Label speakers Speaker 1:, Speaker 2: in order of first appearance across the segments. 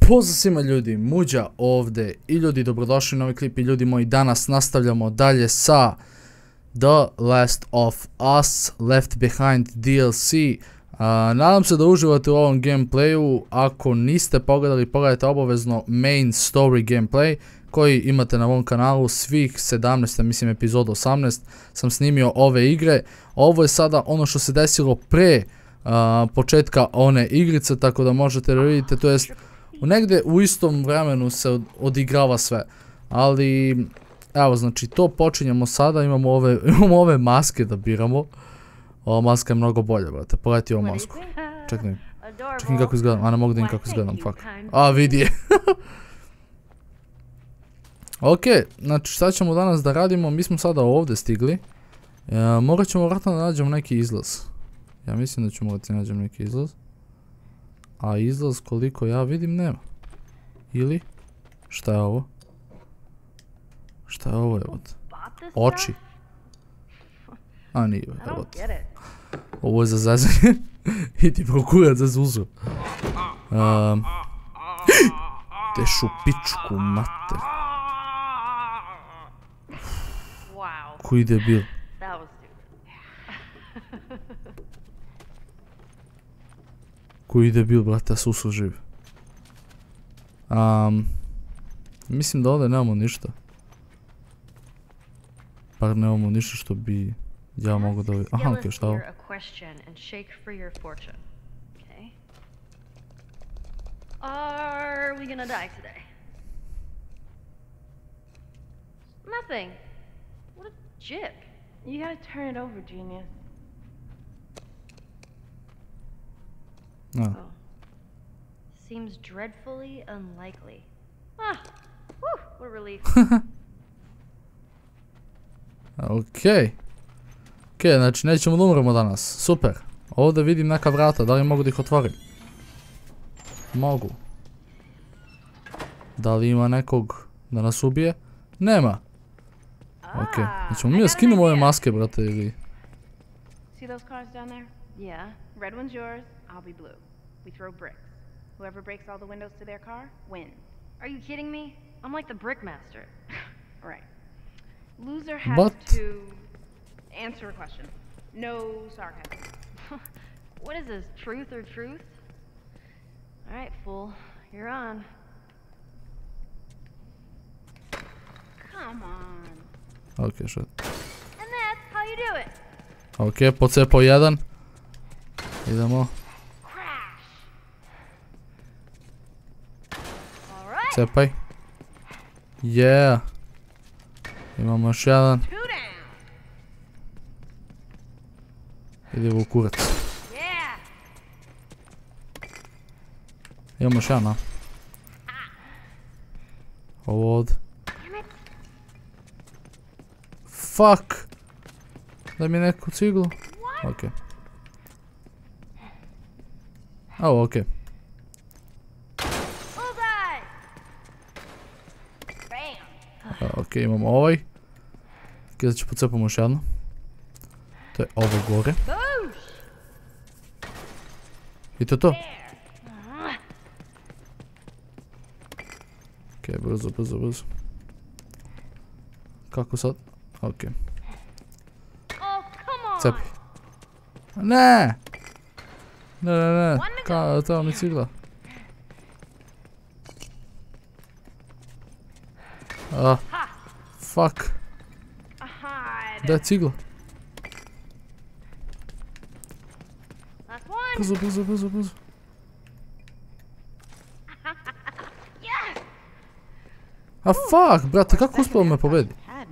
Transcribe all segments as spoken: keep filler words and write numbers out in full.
Speaker 1: Pozdrav svima ljudi, Muđa ovdje i ljudi dobrodošli u novi klip i ljudi moji, danas nastavljamo dalje sa The Last of Us Left Behind D L C. Uh, nadam se da uživate u ovom gameplayu. Ako niste pogledali, pogledajte obavezno main story gameplay koji imate na ovom kanalu. Svih sedamnaest, mislim epizod osamnaest sam snimio ove igre. Ovo je sada ono što se desilo pre uh, početka one igrice, tako da možete da vidite, to jest negdje u istom vremenu se od, odigrava sve. Ali evo, znači to počinjemo sada. Imamo ove, imamo ove maske da biramo. Ova maska je mnogo bolja, brate. Pogledajte ovu masku. Čekaj. Čekaj kako izgledam. A ne mogu da im kako izgledam, fuck. A, vidi je. Ok, znači šta ćemo danas da radimo? Mi smo sada ovdje stigli. E, morat ćemo vratno da nađemo neki izlaz. Ja mislim da ću morati da nađem neki izlaz. A izlaz, koliko ja vidim, nema. Ili? Šta je ovo? Šta je ovo, evo? Oči. A nije, evo. Ovo je za zezanje. Idi prokurac za zuzu. Um, Tešu pičku, mater. Koji debil. Koji debil, brate, a susu živ. Um, mislim da ovdje nemamo ništa. Bar nemamo ništa što bi ja mogu da... Aha, okej, šta ovo?
Speaker 2: Are we gonna die today? Nothing. What a jip.
Speaker 3: You gotta turn it over, genius.
Speaker 1: No.
Speaker 2: Oh. Seems dreadfully unlikely. Ah, whew, what a relief.
Speaker 1: Okej. Okej, znači nećemo da umremo danas. Super. Ovdje vidim neka vrata, da li mogu da ih otvorim? Mogu. Da li ima nekog da nas ubije? Nema. Okej, znači mi da skinemo ove maske, brate, ili...
Speaker 3: See those cars down there?
Speaker 2: Yeah.
Speaker 3: Red one's yours, I'll be blue. We throw bricks. Whoever breaks all the windows to their car wins.
Speaker 2: Are you kidding me? I'm like the brick master.
Speaker 3: Right. Loser has
Speaker 1: But...
Speaker 3: to answer a question. No sarcasm.
Speaker 2: What is this, truth or truth? Alright, fool. You're on.
Speaker 3: Come on.
Speaker 1: Okej, shit.
Speaker 2: And that's how you do it.
Speaker 1: Okej, pocepao jedan. Idemo. Cepaj. Yeah. Imamo još jedan. Idemo u kurac. Imamo još jedan, a? Ovo ovdje. Fuck. Daj mi neku ciglu. Okej. Ovo, okej. Ok, imamo ovaj. Kada ću pocepamo još jedno. To je ovo gore. I to je to. Ok, brzo, brzo, brzo. Kako sad? Ok. Cepi. Ne! Ne, ne, ne. Kao, treba mi cigla. Ah, fuck. Da je cigla. Brzo, brzo, brzo, brzo. A fuck, brate, kako uspjelo me pobedi?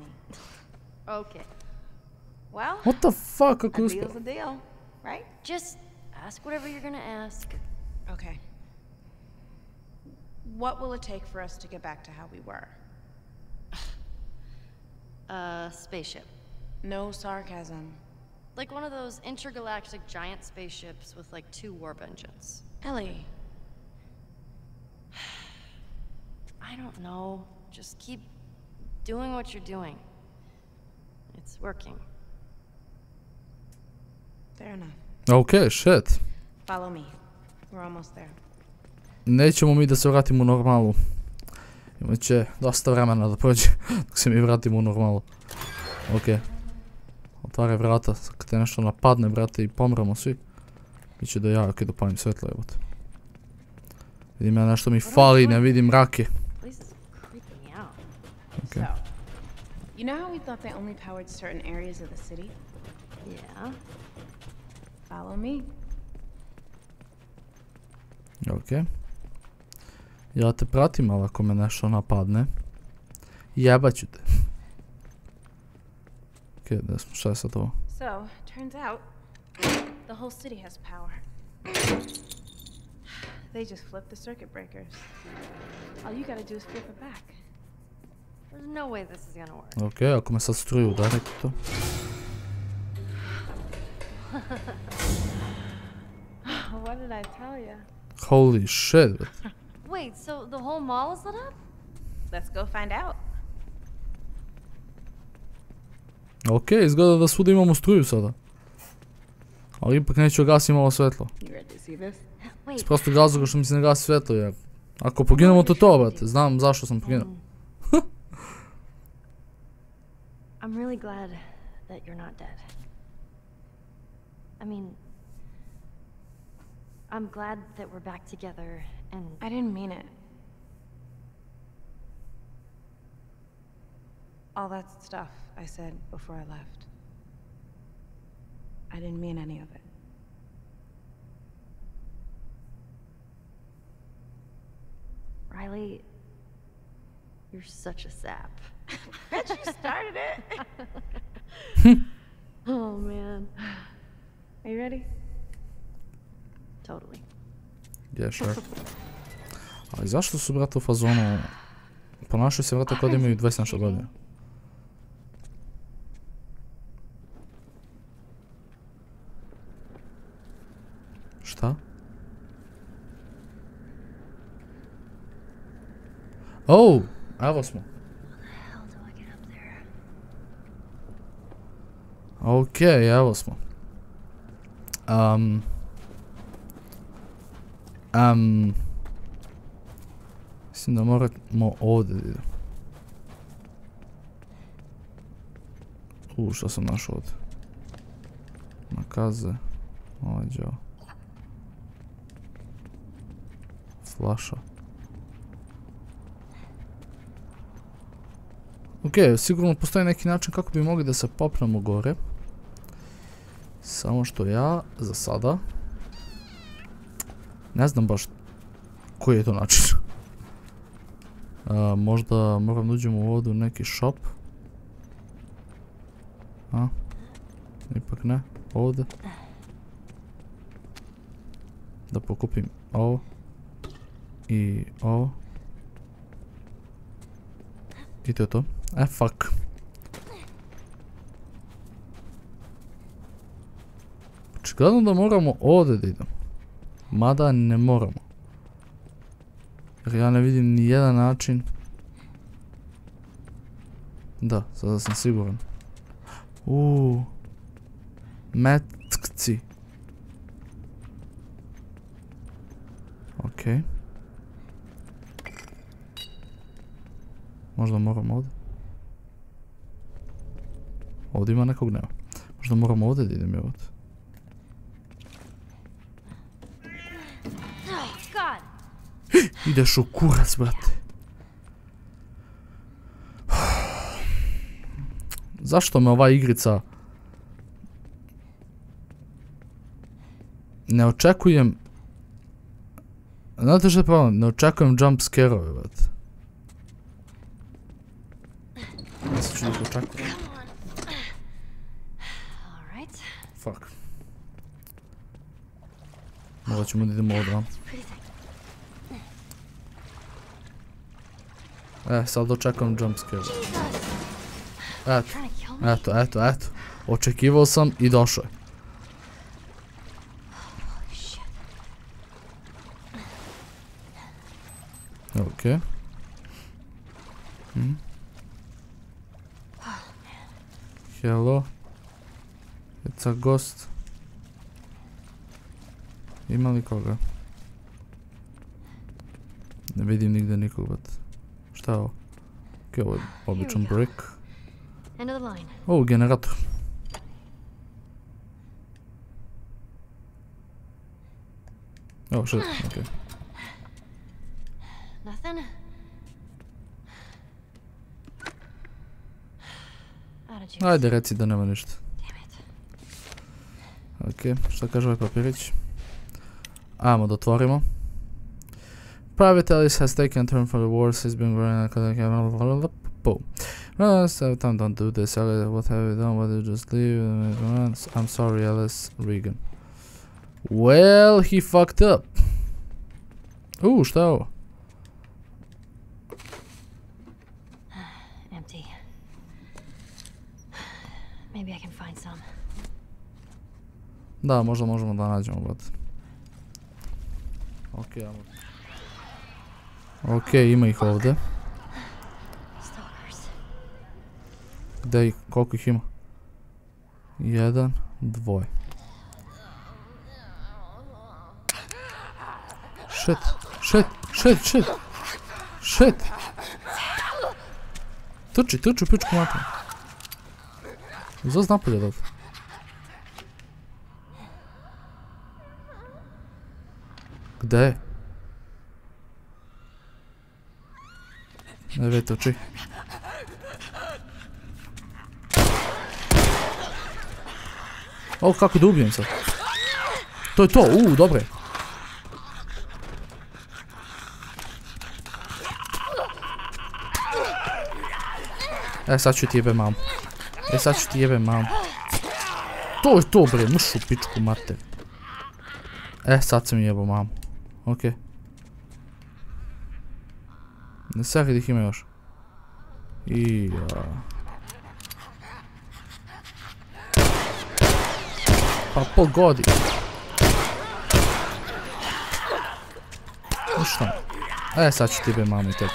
Speaker 1: What the fuck, kako je uspjelo?
Speaker 2: Just ask whatever you're gonna ask.
Speaker 3: Okay. What will it take for us to get back to how we were?
Speaker 2: Uh, spaceship.
Speaker 3: No sarcasm.
Speaker 2: Like one of those intergalactic giant spaceships with like two warp engines.
Speaker 3: Ellie.
Speaker 2: I don't know. Just keep doing what you're doing. It's working.
Speaker 3: Fair enough.
Speaker 1: Okay, shit.
Speaker 3: Follow me. We're almost there.
Speaker 1: nećemo mi da se vratimo u normalu. Imat će dosta vremena da prođe dok se mi vratimo u normalu. Okej. Otvaraj vrata, kad te nešto napadne, brate, i pomremo svi. Biće do jaja kad dopalim svetlo, jebote. Vidim ja nešto mi fali, ne vidim rake.
Speaker 3: So, you know how we thought they only powered certain areas of the city?
Speaker 2: Yeah.
Speaker 3: Follow me.
Speaker 1: Okej. Ja te pratim, ali ako me nešto napadne, jebaću te. Okej, da smo, šta je sad ovo?
Speaker 3: So, turns out, the whole city has power. They just flip the circuit breakers. All you gotta do is flip it back.
Speaker 2: There's no way this is gonna work.
Speaker 1: Okej, ako me sad struju udari to.
Speaker 3: What did I tell you?
Speaker 1: Holy shit, bro.
Speaker 2: Wait, so the whole mall is lit up?
Speaker 3: Let's go find out.
Speaker 1: Okej, izgleda da svuda imamo struju sada. Ali ipak neću gasim ovo svetlo.
Speaker 3: You ready to see this?
Speaker 1: Iz
Speaker 2: Wait.
Speaker 1: prostog razloga što mi se ne gasi svetlo, jer ako poginemo to to, brate, znam zašto sam poginuo.
Speaker 2: Um, I'm really glad that you're not dead. I mean, I'm glad that we're back together and
Speaker 3: I didn't mean it. All that stuff I said before I left. I didn't mean any of it.
Speaker 2: Riley, you're such a sap.
Speaker 3: Bet you started it.
Speaker 2: Oh man.
Speaker 3: Are you ready?
Speaker 2: Totally.
Speaker 1: Yeah, sure. Ali zašto su, brate, u fazonu... Ponašaju se, brate, kao da imaju dvadeset nešto godina. Šta? Oh, evo smo.
Speaker 2: How do I get up there?
Speaker 1: Okej, evo smo. Um... Um... Mislim da moramo ovdje da idem. Uuu, šta sam našao ovdje? Nakaze. Ođeo. Flaša. Okej, sigurno postoji neki način kako bi mogli da se popnemo gore. Samo što ja, za sada, ne znam baš koji je to način. A, možda moram da uđem ovdje u neki shop. A? Ipak ne. Ovdje. Da pokupim ovo. I ovo. I to je to. E, fuck. Očigledno da moramo ovdje da idemo. Mada ne moramo. Jer ja ne vidim ni jedan način. Da, sada sam siguran. Uuu. Metkci. Okej. Možda moram ovdje. Ovdje ima nekog, nema. Možda moram ovdje da idem, evo.
Speaker 2: Oh God!
Speaker 1: Ideš u kurac, brate. Zašto me ova igrica... Ne očekujem... Znate što je problem? Ne očekujem jump scare-ove, brate. Mislim ću da ih očekujem.
Speaker 2: Alright.
Speaker 1: Fuck. Možda ćemo da idemo ovdje, a? E, sad očekujem jump scare. Eto, eto, eto, eto. Očekivao sam i došao je. Okej. Hmm. Hello. It's a ghost. Ima li koga? Ne vidim nigde nikog, but... Šta je ovo? Okej, ovo je običan brick. O, generator. Oh shit, okej.
Speaker 2: Nothing?
Speaker 1: Ajde, reci da nema ništa. Okej, šta kaže ovaj papirić? Ajmo da otvorimo. Private Alice has taken a turn for the wars, he's been running a boom. No, so time don't do this, Alice, what have you done, what did you just leave? I'm sorry, Alice, Regan. Well, he fucked up. Uh, šta je ovo?
Speaker 2: Empty. Maybe I can find some.
Speaker 1: Da, možda možemo da nađemo, but... Okej, ajmo. Okej, ima ih ovdje. Gdje ih, koliko ih ima? Jedan, dvoje. Shit, shit, shit, shit, shit. Trči, trči, pičku mater. Izlaz napolje od ovdje. Gdje je? Ne vete oči. O, kako da ubijem sad? To je to, uuu, dobre. E, sad ću ti jebe mamu. E, sad ću ti jebe mamu. To je to, bre, mršu pičku mater. E, sad sam jebao mamu. Okej. Ne sakaj da ih ima još. Ija. Pa pogodi. Ništa. E, sad ću ti jebe mamu i tebi.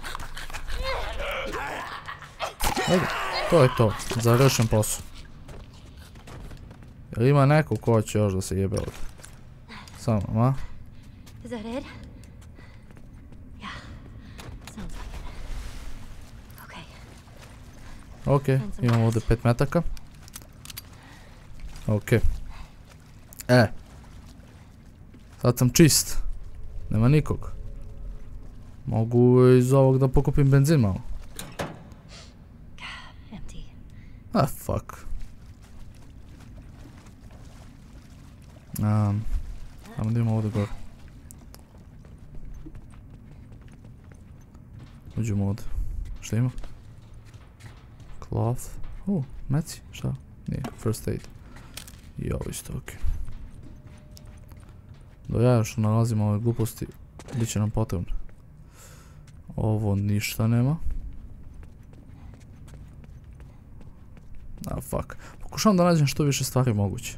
Speaker 1: Ajde, to je to. Završen posao. Jel ima neko ko će još da se jebe ovdje? Samo, a?
Speaker 2: Is that it? Yeah. Sounds like it. Okay.
Speaker 1: Okej, imamo ovdje pet metaka. Okej. E. Sad sam čist. Nema nikog. Mogu iz ovog da pokupim benzin malo. Ah, fuck. Um, ajmo da imamo ovdje gore. Uđemo ovdje. Šta ima? Cloth. Uh, meci, šta? Nije, first aid. I ovo isto, okej. Do ja još nalazimo ove gluposti, bit će nam potrebno. Ovo ništa nema. Ah, fuck. Pokušavam da nađem što više stvari moguće.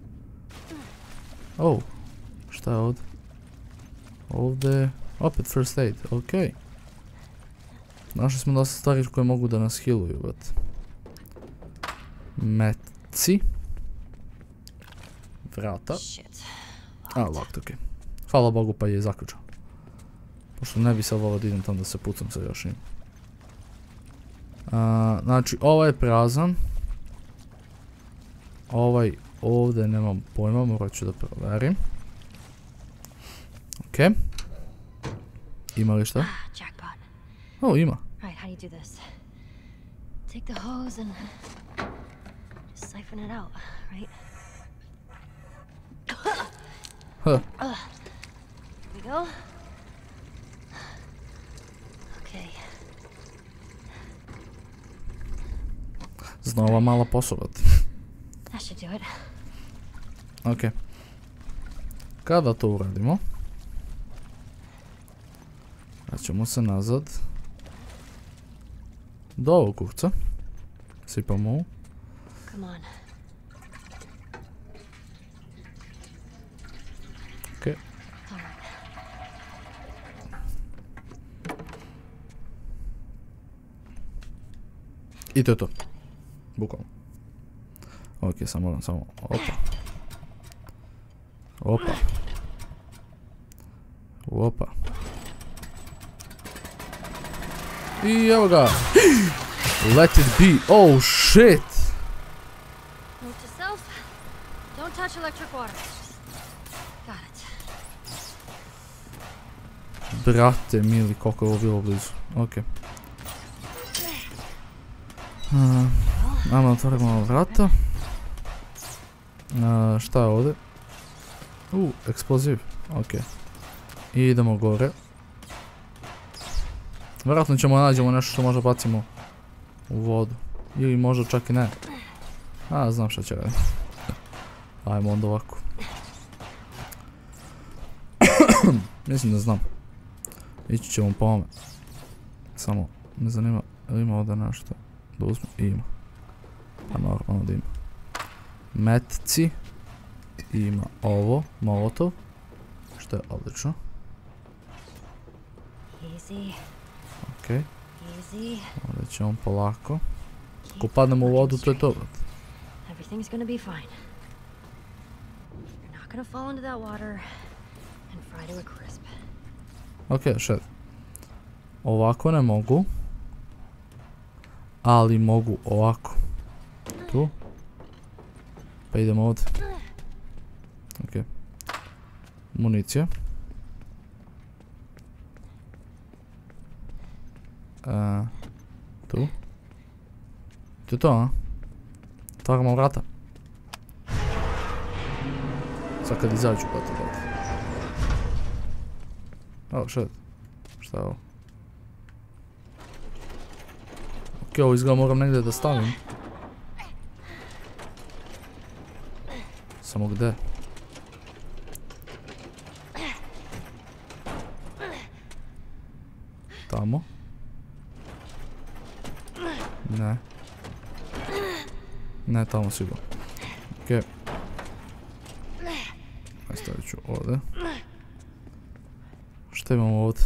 Speaker 1: Oh, šta je ovdje? Ovdje, opet first aid, okej. Našli smo dosta stvari koje mogu da nas healuju, but... Meci. Vrata. A, locked, okej. Hvala Bogu pa je zaključao. Pošto ne bi sad volao da idem tam da se pucam sa još njim. Znači, ovaj je prazan. Ovaj ovdje nemam pojma, morat ću da proverim. Okej. Ima li šta? O, ima. Huh. Znova mala posobat. Okej. Kada to uradimo, vraćamo se nazad do ovog kurca. Sipamo ovu. Okej. I to je to. Bukvalno. Ok, sam moram samo... Opa. Opa. Opa. I evo ga. Let it be. Oh shit.
Speaker 2: Note to self, don't touch electric water. Got it.
Speaker 1: Brate mili, koliko je ovo bilo blizu. Okej. Uh, ajmo otvorimo ovo vrata. Uh, šta je ovdje? U, eksploziv. Okej. I idemo gore. Vjerojatno ćemo nađemo nešto što možda bacimo u vodu. Ili možda čak i ne. A, znam šta će raditi. Ajmo onda ovako. Mislim da znam. Ići ćemo po ovome. Samo, me zanima, ili ima ovdje nešto da uzme? Ima. Pa normalno da ima. Metci. Ima ovo, molotov. Što je odlično.
Speaker 2: Easy.
Speaker 1: Okej.
Speaker 2: Easy.
Speaker 1: Ovdje ćemo polako. Ako padnemo u vodu, to je to.
Speaker 2: Everything's gonna be fine. You're not gonna fall into that water and fry to a crisp.
Speaker 1: Okej, šed. Ovako ne mogu. Ali mogu ovako. Tu. Pa idemo ovdje. Okej. Municija. Uh, tu. To je to, a? Otvaramo vrata. Sad kad izađu pa to vrata. Oh shit. Šta je ovo? Ok, ovo izgleda moram negdje da stavim. Samo gdje? Tamo. Ne. Ne, tamo sigurno. Okej. Stavit ću ovdje. Šta imamo ovdje?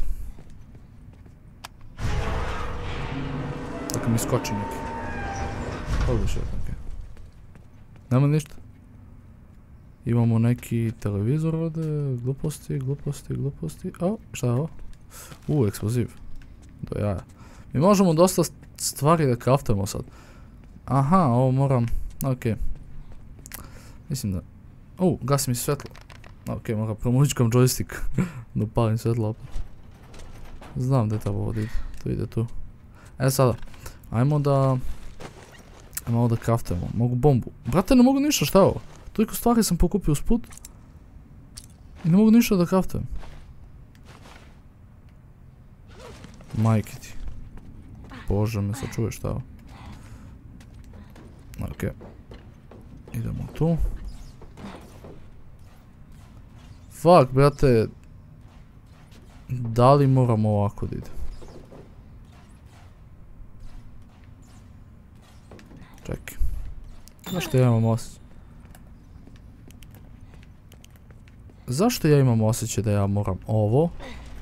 Speaker 1: Tako mi skoči neki. Ovdje še, okej. Nema ništa. Imamo neki televizor ovdje. Gluposti, gluposti, gluposti. O, šta je ovo? U, eksploziv. Do jaja. Mi možemo dosta stvari da kraftujemo sad. Aha, ovo moram... Okej. Mislim da... U, gasi mi se svetlo. Okej, moram promučkam joystick. Da upalim svetlo opet. Znam gdje treba ovo ide. To ide tu. E sada. Ajmo da... Ajmo ovo da kraftujemo. Mogu bombu. Brate, ne mogu ništa, šta je ovo? Toliko stvari sam pokupio usput. I ne mogu ništa da kraftujem. Majke ti. Bože me sačuješ, šta je ovo? Okej. Idemo tu. Fuck, brate. Da li moramo ovako da ide? Čekaj. Zašto ja imam osjećaj? Zašto ja imam osjećaj da ja moram ovo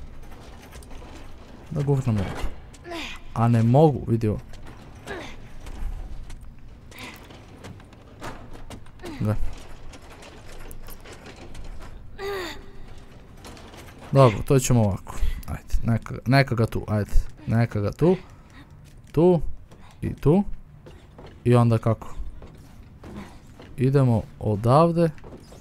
Speaker 1: da gurnem ovo? A ne mogu, vidi ovo. Gle. Dobro, to ćemo ovako. Ajde, neka, neka ga tu, ajde. Neka ga tu. Tu. I tu. I onda kako? Idemo odavde.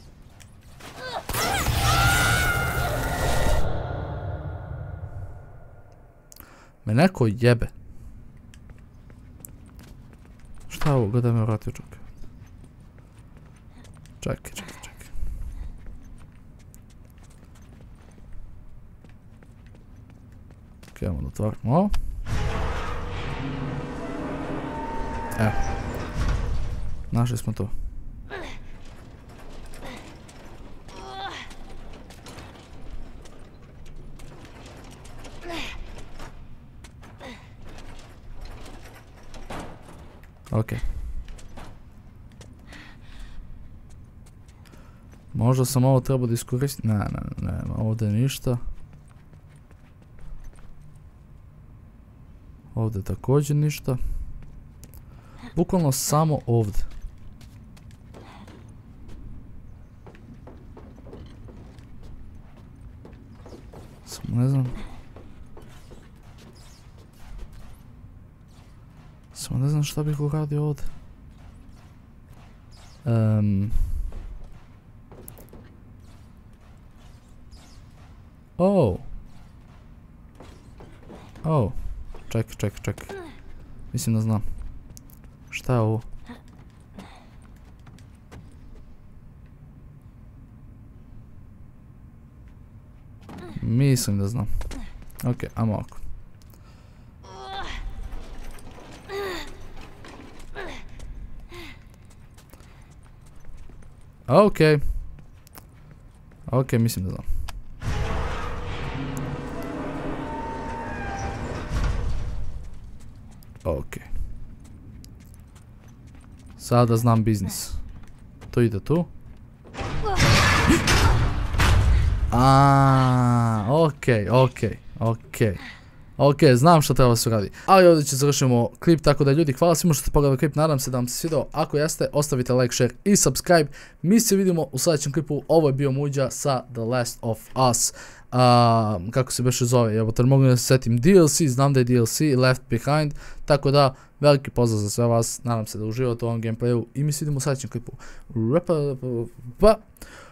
Speaker 1: Me neko jebe. Šta je ovo? Gdje me vratio čekaj. Čekaj, čekaj, čekaj. Ok, ajmo da otvorimo ovo. Evo. Našli smo to. Ok. Možda sam ovo trebao da iskoristim. Ne, ne, ne, nema ovdje ništa. Ovdje također ništa. Bukvalno samo ovdje. Samo ne znam. Samo ne znam šta bih uradio ovdje. Um. Oh. Oh. Ček, ček, ček. Mislim da znam. Šta je ovo? Mislim da znam. Ok, ajmo ovako. Ok. Ok, mislim da znam. Ok. Sada znam biznis. To ide tu. Aaaa, okej, okej, okej. Ok, znam što treba se radi. Ali ovdje će završimo klip, tako da ljudi, hvala svima što ste pogledali klip, nadam se da vam se svidao. Ako jeste, ostavite like, share i subscribe. Mi se vidimo u sljedećem klipu. Ovo je bio Muđa sa The Last of Us. Uh, kako se beše zove, evo te mogu da se setim D L C, znam da je D L C, Left Behind, tako da veliki pozdrav za sve vas, nadam se da uživate u ovom gameplayu i mi se vidimo u sljedećem klipu. Pa.